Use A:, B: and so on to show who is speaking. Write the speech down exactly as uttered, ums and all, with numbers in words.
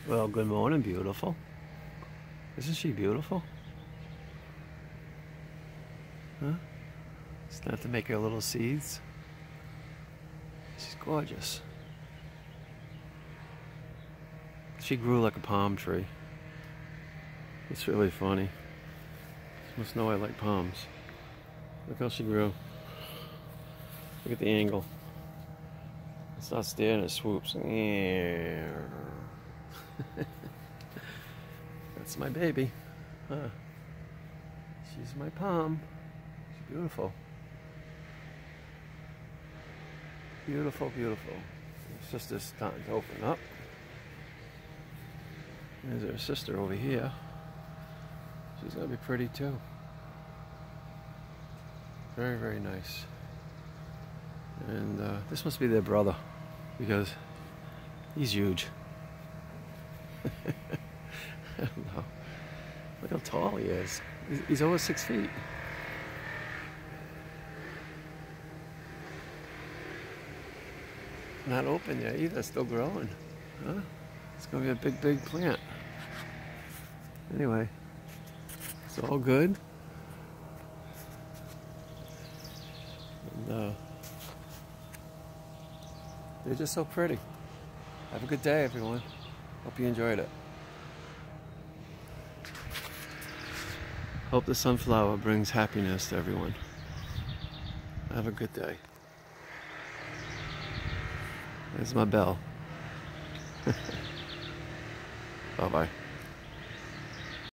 A: Well, good morning, beautiful. Isn't she beautiful? Huh? Start to make her little seeds. She's gorgeous. She grew like a palm tree. It's really funny. She must know I like palms. Look how she grew. Look at the angle. It's not staring, it swoops. That's my baby. Huh. She's my palm. She's beautiful. Beautiful, beautiful. It's just this starting to open up. There's her sister over here. She's gonna be pretty too. Very, very nice. And uh, this must be their brother because he's huge. I don't know. Look how tall he is. He's, he's over six feet. Not open yet either, still growing. Huh? It's gonna be a big, big plant. Anyway, it's all good. And, uh, they're just so pretty. Have a good day, everyone. Hope you enjoyed it. Hope the sunflower brings happiness to everyone. Have a good day. There's my bell. Bye-bye.